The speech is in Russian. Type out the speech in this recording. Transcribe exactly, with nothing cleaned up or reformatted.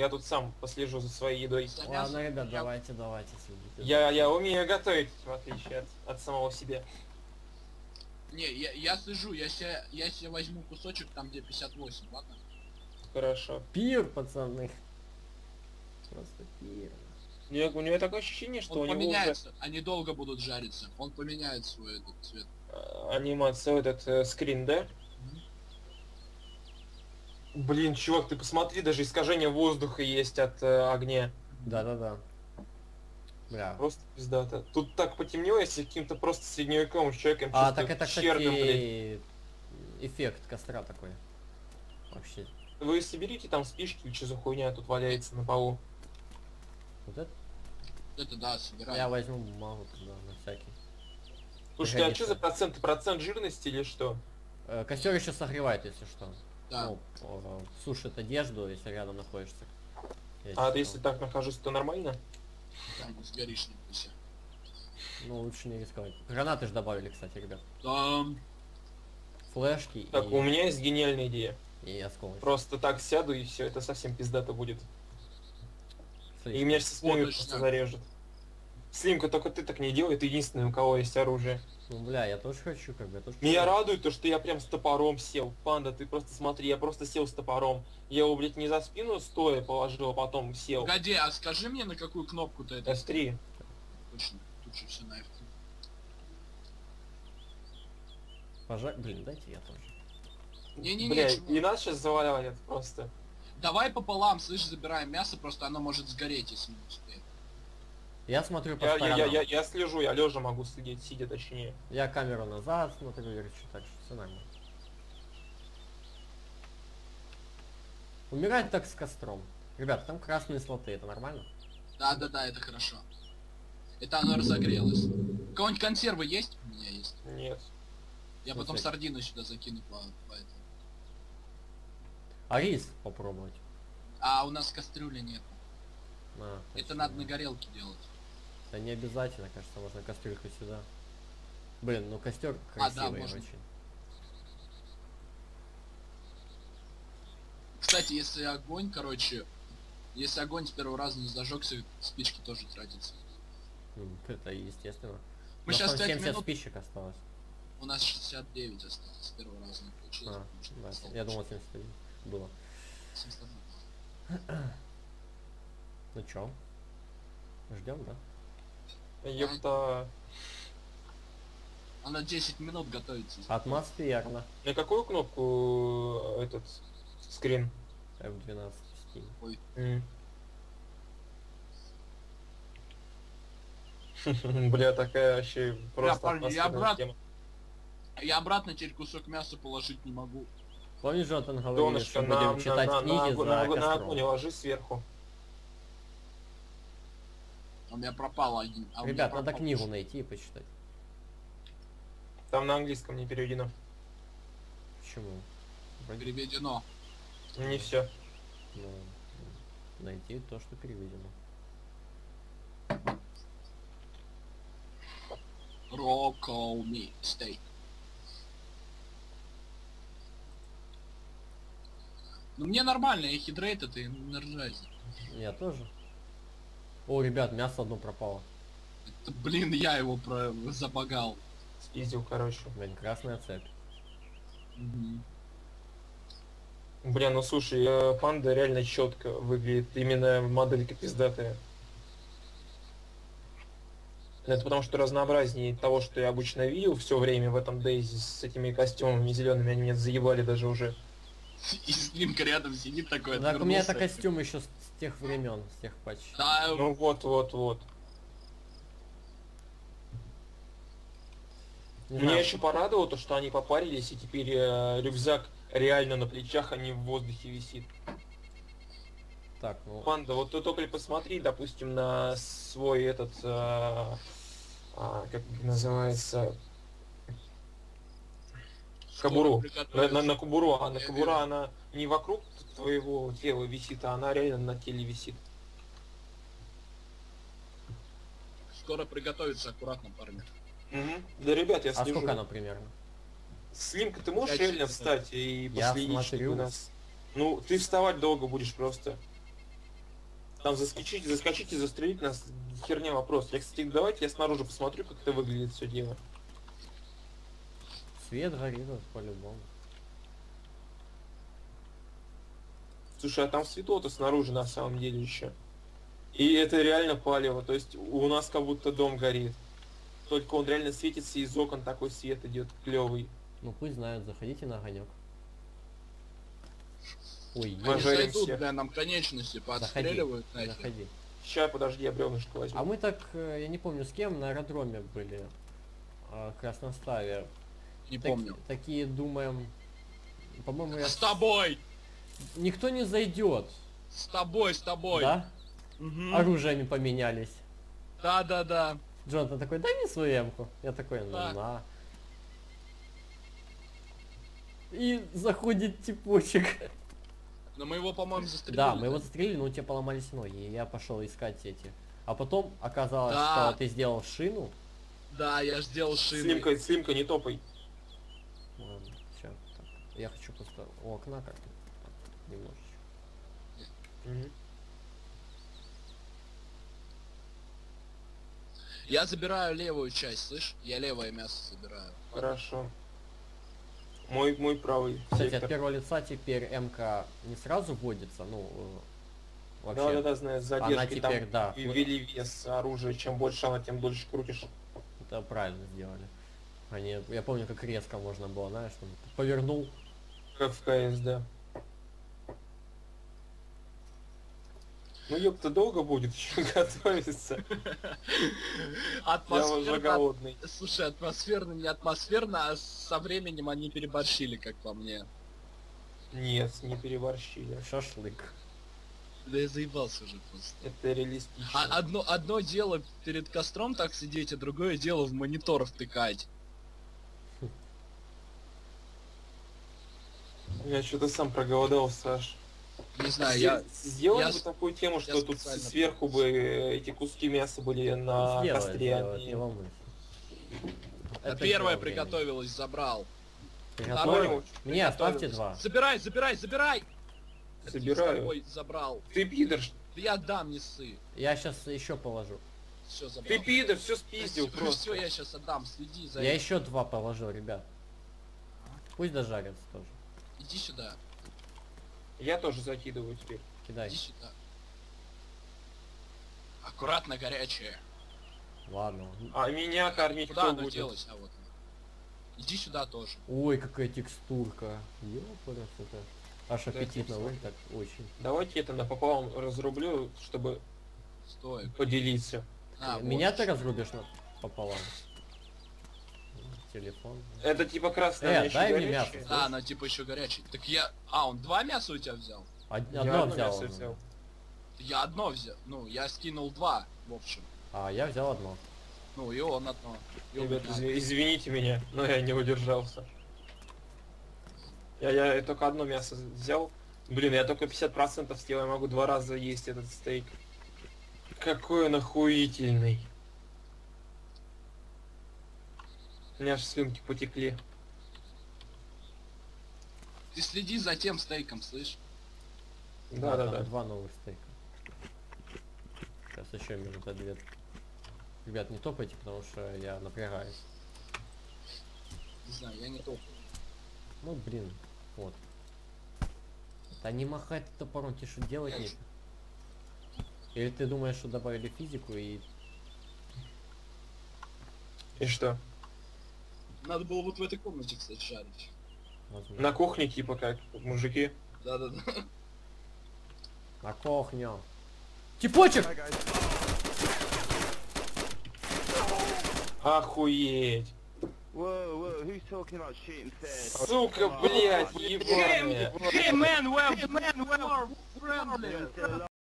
Я тут сам послежу за своей едой. Ладно, ребят, давайте, давайте следите. Я, я умею готовить, в отличие от, от самого себя. Не, я, я слежу, я себе, я себе возьму кусочек там, где пятьдесят восемь, ладно? Хорошо. Пир, пацаны. Просто пир. У него, у него такое ощущение, что Он у него поменяется, уже... они долго будут жариться. Он поменяет свой этот цвет. э, анимация, этот э, скрин, да? Блин, чувак, ты посмотри, даже искажение воздуха есть от э, огня. Да-да-да. Бля. Просто пиздато. Тут так потемнело, если каким-то просто средневековым человеком А, чувствует так это, щербин, блин. кстати, эффект костра такой. Вообще. Вы соберите там спички или что за хуйня тут валяется на полу? Вот это? Это да, собирай. Я возьму бумагу туда, на всякий. Слушай, а что за процент? Процент жирности или что? Э, костер еще согревает, если что. Да. Ну, э, сушит одежду, если рядом находишься. Если А что. если так нахожусь, то нормально? Да, не сгоришь, не бойся. Ну, лучше не рисковать. Гранаты же добавили, кстати, ребят. Да. Флешки Так, и... у меня есть гениальная идея. и осколочки. Просто так сяду и все, это совсем пиздато будет. Смотри, И меня сейчас со спины точно. просто зарежет. Слимка, только ты так не делай, ты единственный, у кого есть оружие. Ну, бля, я тоже хочу, как бы, я тоже Меня хочу. радует то, что я прям с топором сел. Панда, ты просто смотри, я просто сел с топором. Я его, блядь, не за спину стоя положил, а потом сел. Погоди, а скажи мне, на какую кнопку ты это... эс три. Точно, тут же все на эф три. Пожар... Блин, дайте я тоже. Не-не-не, Бля, чувак. и нас сейчас завалят просто. Давай пополам, слышь, забираем мясо, просто оно может сгореть, если не успеем. Я смотрю по Я, я, сторонам. я, я, я слежу, я лежа могу следить, сидя точнее. Я камеру назад смотрю, верчу, так что все нормально. Умирать так с костром. Ребят, там красные слоты, это нормально? Да-да-да, это хорошо. Это оно разогрелось. У кого-нибудь консервы есть? У меня есть. Нет. Я В потом смысле? сардину сюда закину по, по этому. А рис попробовать. А у нас кастрюли нет. А, Это точно. надо на горелке делать. Да не обязательно, кажется, можно кастрюльку сюда. Блин, ну костер А, да, красивый можно. очень. Кстати, если огонь, короче, если огонь с первого раза не зажегся, спички тоже тратятся. Ну, это естественно. Мы У нас сейчас там пять семьдесят минут- спичек осталось. У нас шестьдесят девять осталось, с первого раза не получилось. А, потому что да, стал я думал лучше. семьдесят один было. семьдесят один. Ну чё? Ждем, да? Ёпта. Она десять минут готовится. Атмосферно. На какую кнопку э, этот скрин? эф двенадцать Steam. Ой, М. Бля, такая вообще просто парни, я атмосферная брат- тема. я обратно теперь кусок мяса положить не могу. Помнишь, Джонатан говорил, Донышко, что на, будем на, читать на, книги на, за на, на костром? огонь ложи сверху. У меня пропал один. А у меня Ребят, надо пропал книгу кусок. найти и почитать. Там на английском не переведено. Почему? Вроде, Переведено. Не все. ну, найти то, что переведено. Roll call me, stay. Ну мне нормально, я хидрейт, это и на ржазе. Я тоже. О, ребят, мясо одно пропало. Это, блин, я его про... забагал. Спиздил, короче. Блин, красная цепь. Мгм. Бля, ну слушай, э, панда реально четко выглядит. Именно моделька пиздатая. Это потому что разнообразнее того, что я обычно видел все время в этом Дейзи с этими костюмами зелеными, они меня заебали даже уже. И Слимка рядом сидит такой. Так у меня это отвернулся. костюм еще с, с тех времен, с тех патч. Да, Ну вот, вот, вот. Не Меня знаю, еще порадовало то, что они попарились, и теперь э, рюкзак реально на плечах, а не в воздухе висит. так, ну, Панда, вот ты только посмотри, допустим, на свой этот, а, а, как называется, кобуру. На, на, на кобуру, а на Я кобура вижу. она не вокруг твоего тела висит, а она реально на теле висит. скоро приготовиться аккуратно, парни. Мгм. Да, ребят, я а слежу. сколько оно примерно? Слимка, ты можешь Пять реально часов. встать и Я последить, чтобы смотрю. нас... Ну, ты вставать долго будешь просто. Там заскочить, заскочить и застрелить нас херня вопрос. Я, кстати, давайте я снаружи посмотрю, как это выглядит все дело. Свет горит вот по-любому. Слушай, а там светло-то снаружи на самом деле еще. И это реально палево, то есть у нас как будто дом горит. Только он реально светится, из окон такой свет идет клевый. Ну пусть знают, заходите на огонек. Ой, Мы Они жарим зайдут, всех. да, нам конечности заходи, поотстреливают нахер. заходи. Сейчас, подожди, я бревнышко возьму. А мы так, э, я не помню с кем, на аэродроме были. А, Красноставе. Не Так- помню. Такие думаем. По-моему, я... С тобой! Никто не зайдет. С тобой, с тобой! Да? Мгм. Оружиями поменялись. Да, да, да. Джонатан такой, дай мне свою эмку. Я такой, ну Да. на. И заходит типочек. Но мы его, по-моему, застрелили. Да, мы его застрелили, но у тебя поломались ноги. И я пошел искать эти. А потом оказалось, Да. что ты сделал шину. Да, я ж сделал шину. Слимка, Слимка, не топай. Ладно, всё, так. Я хочу просто у окна как-то так, немножечко. Мгм. Я забираю левую часть, слышь? Я левое мясо забираю. Хорошо. Мой, мой правый Кстати, от сектор. первого лица теперь МК не сразу вводится, ну, э, вообще. Да, да, да, знаю, с задержкой теперь, там да. и ввели вес оружия, чем больше она, тем дольше крутишь. Это правильно сделали. Они, я помню, как резко можно было, знаешь, там, повернул. Как в КС, да. Ну ёпта, долго будет еще готовиться. Я уже Атмосферно... голодный. Слушай, атмосферно, не атмосферно, а со временем они переборщили, как по мне. Нет, не переборщили. Шашлык. Да я заебался уже просто. Это реалистично. А, одно, одно дело перед костром так сидеть, а другое дело в монитор втыкать. Я что-то сам проголодался аж. Не знаю, Сдел- я... Сделали я бы с- такую тему, что тут специально сверху бы э, эти куски мяса были на Сделай, костре, сделай, а не не- волнуйся. А Это первое дело времени. приготовилось, забрал. Приготовил? Понял, Мне оставьте приготовилось. два. Забирай, забирай, забирай! Это не с Собираю. тобой забрал. Ты пидор, ш- Да я отдам, не ссы. Я сейчас еще положу. Все, забрал. ты пидор, все спиздил Все, просто. я сейчас отдам, следи за Я этим. еще два положил, ребят. Пусть дожарятся тоже. Иди сюда, Я тоже закидываю теперь. Кидай. иди сюда. Аккуратно горячее. Ладно. А меня кормить Куда кто оно будет? делось? А вот оно. Иди сюда тоже. Ой, какая текстурка. Ёпарас, это аж Да, аппетитно текстурка. выглядит так очень. Давайте это напополам разрублю, чтобы Стой. поделиться. А, вот. Меня ты разрубишь на... пополам. Телефон. Это типа красное Э, мясо дай мне горячее? мясо. А, оно типа еще горячее. Так я... А, он два мяса у тебя взял? Од- Я Одно одно взял. мясо он. взял. Я одно взял. Ну, я скинул два, в общем. А, я взял одно. Ну, и он одно. И у Ребят, меня. изв- извините меня, но я не удержался. Я, я только одно мясо взял. Блин, я только пятьдесят процентов съел, я могу два раза есть этот стейк. Какой он охуительный. У меня аж слюнки потекли. Ты следи за тем стейком, слышь? Да, да, там да. Два новых стейка. Сейчас еще минута две. Ребят, не топайте, потому что я напрягаюсь. Не знаю, я не топ. Ну блин, вот. Да не махать топором, тебе что делать нет? Или ты думаешь, что добавили физику и... И что? Надо было вот в этой комнате, кстати, жарить. возможно, На кухне типа как, мужики. Да-да-да. на кухню. Типочек! Охуеть. Whoa, whoa, who's talking about shooting first? Сука, блядь, ебаная. Hey man, well, man, well, friendly.